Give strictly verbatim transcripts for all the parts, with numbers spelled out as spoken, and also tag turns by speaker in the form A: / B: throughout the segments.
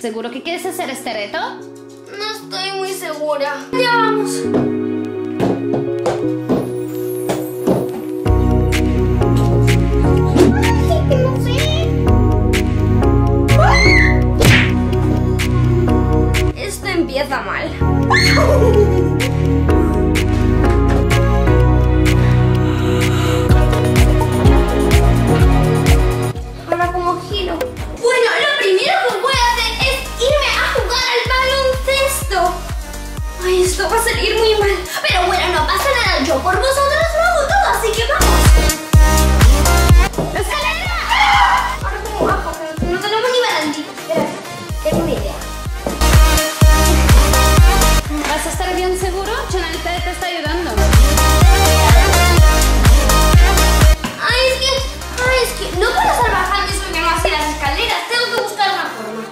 A: ¿Seguro que quieres hacer este reto?
B: No estoy muy segura. Ya vamos. Esto empieza mal. Ahora como giro. Bueno, lo primero que voy a hacer es irme a jugar al baloncesto. Ay, esto va a salir muy mal. Pero bueno, no pasa nada. Yo por vosotros lo hago todo, así que vamos. ¡La escalera! Ahora como bajo, pero no tenemos ni barandilla. Espera, tengo una idea.
A: ¿Vas a estar bien seguro? Chanelita te está ayudando.
B: Ay, es que, ay, es que no puedo estar bajando y subiendo así las escaleras. Tengo que buscar una forma.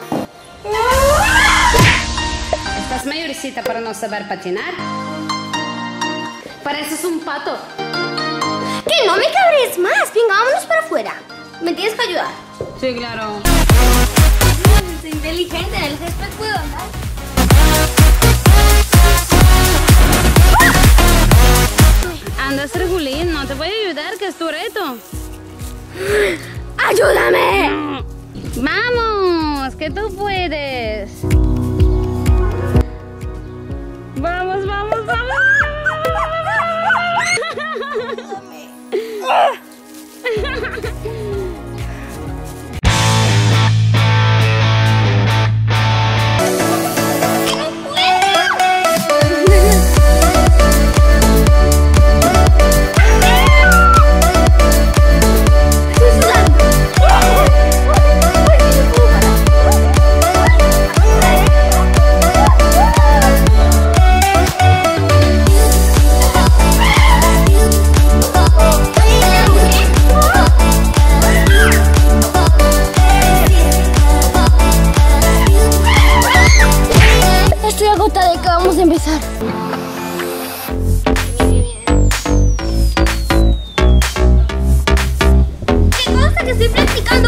A: ¿Estás mayorcita para no saber patinar? Pareces un pato.
B: Que no me cabres más. Venga, vámonos para afuera. ¿Me tienes que ayudar?
A: Sí, claro.
B: Soy inteligente, en el césped puedo andar.
A: Andas regulín, no te voy a ayudar, que es tu reto.
B: ¡Ayúdame!
A: ¡Vamos! ¡Que tú puedes! ¡Vamos, vamos, vamos!
B: Estoy agotada y acabamos de empezar. ¿Qué cosa que estoy practicando?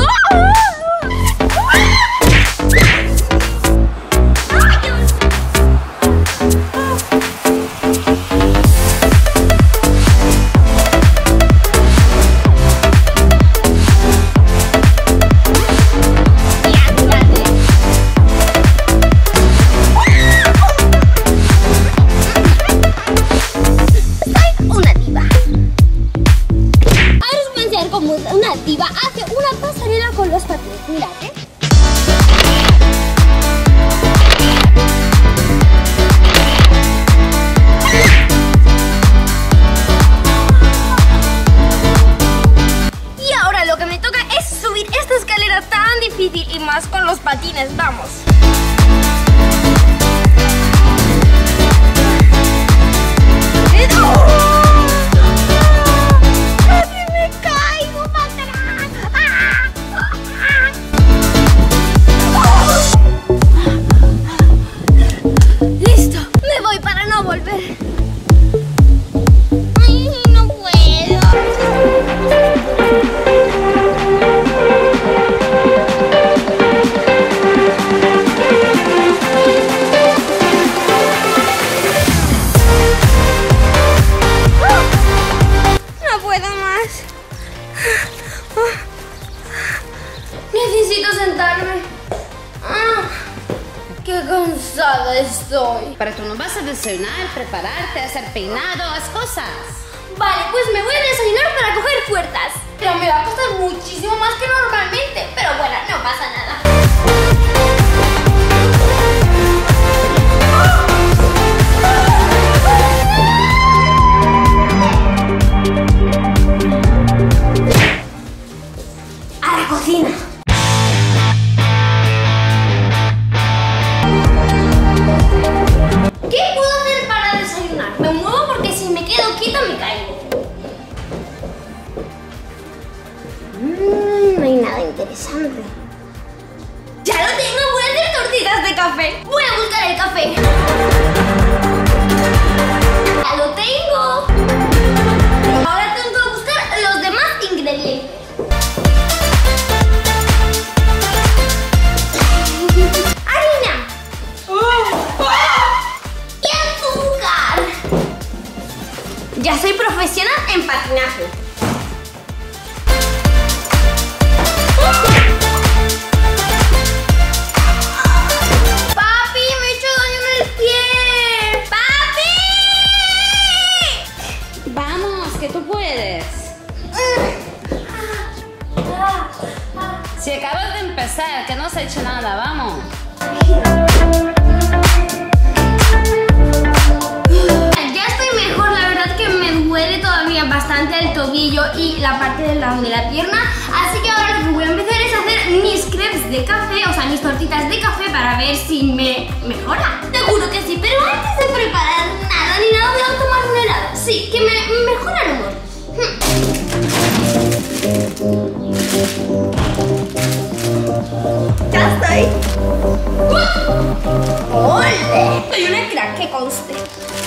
B: Como una diva hace una pasarela con los patines. Mirad, ¿eh? Y ahora lo que me toca es subir esta escalera tan difícil y más con los patines. Vamos. Listo, me voy para no volver. Ay, no puedo. No puedo más. Necesito sentarme. ¡Qué cansada estoy!
A: Pero tú no vas a desayunar, prepararte, hacer peinado, haz cosas.
B: Vale, pues me voy a desayunar para coger fuerzas. Pero me va a costar muchísimo más que normalmente. Pero bueno, no pasa nada. A la cocina. ¿Qué puedo hacer para desayunar? Me muevo porque si me quedo quieta me caigo. Mm, no hay nada interesante. ¡Ya lo tengo! Voy a hacer tortitas de café. Voy a buscar el café. ¡Ya lo tengo! Ahora tengo que buscar los demás ingredientes. ¡Ah,
A: Si acabas de empezar, que no se ha hecho nada, vamos.
B: Ya estoy mejor, la verdad que me duele todavía bastante el tobillo y la parte del lado de la pierna. Así que ahora lo que voy a empezar es hacer mis crepes de café, o sea, mis tortitas de café para ver si me mejora. Seguro que sí, pero antes de preparar nada ni nada voy a tomar un helado. Sí, que me mejora el humor. Ya estoy. ¡Ole! Soy una crack, que conste.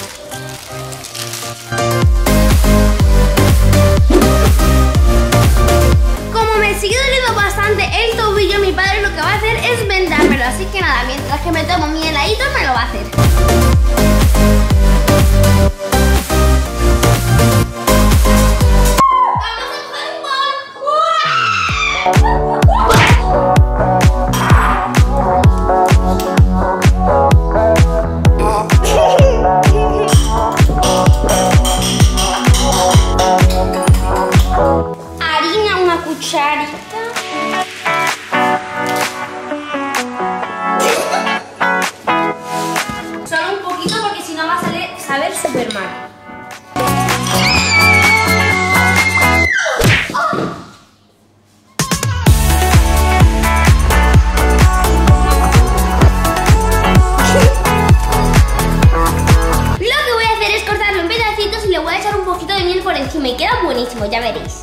B: Como me sigue doliendo bastante el tobillo, mi padre lo que va a hacer es vendármelo. Así que nada, mientras que me tomo mi heladito me lo va a hacer. Me queda buenísimo, ya veréis.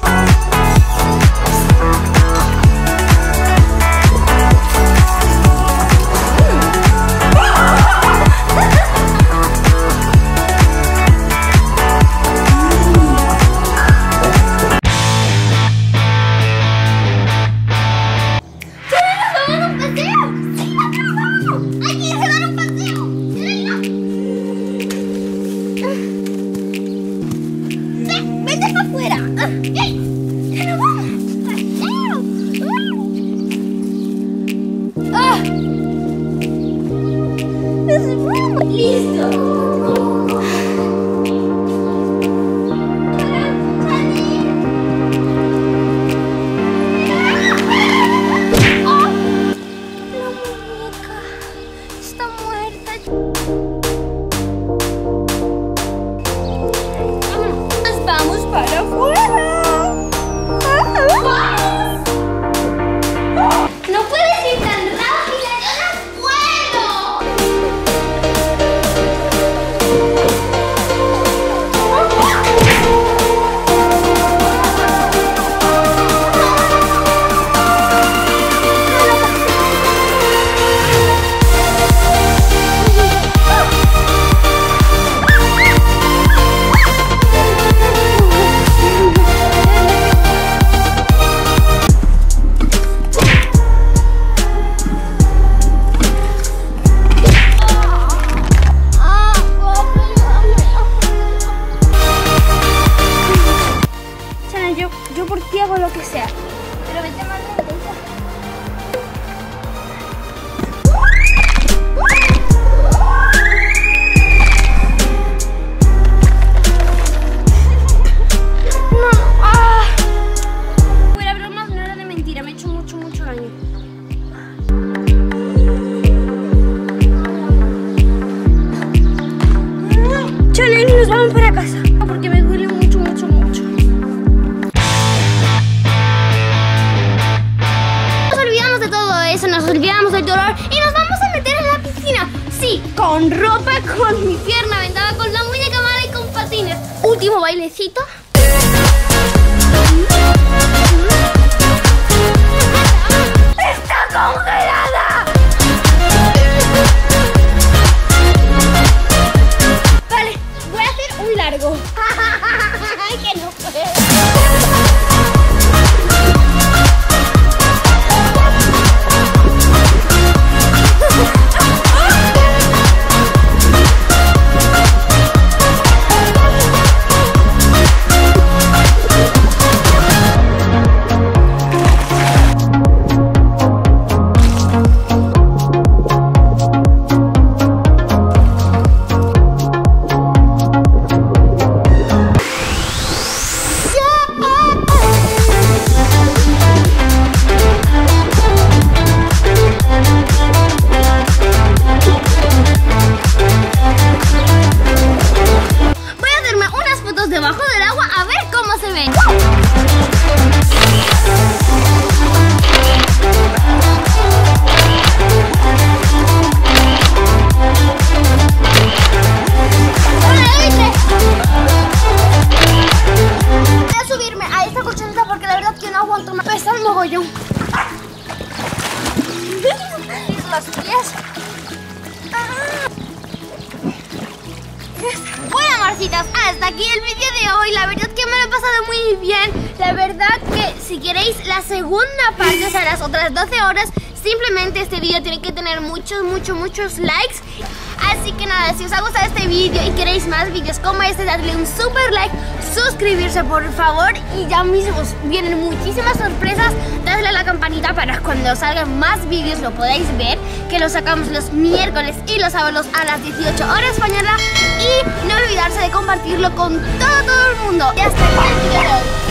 B: Con ropa, con mi pierna vendada, con la muñeca mala y con patines. Último bailecito. ¡Está congelada! Vale, voy a hacer un largo. Que no puedo. pollo. Los pies. Bueno, amorcitas, hasta aquí el vídeo de hoy. La verdad que me lo he pasado muy bien. La verdad que si queréis la segunda parte, o sea, las otras doce horas, simplemente este vídeo tiene que tener muchos, muchos, muchos likes. Así que nada, si os ha gustado este vídeo y queréis más vídeos como este, dadle un super like, suscribirse por favor. Y ya mismo vienen muchísimas sorpresas. Dadle a la campanita para cuando salgan más vídeos lo podáis ver, que los sacamos los miércoles y los sábados a las dieciocho horas española. Y no olvidarse de compartirlo con todo, todo el mundo. Y hasta aquí el vídeo de hoy.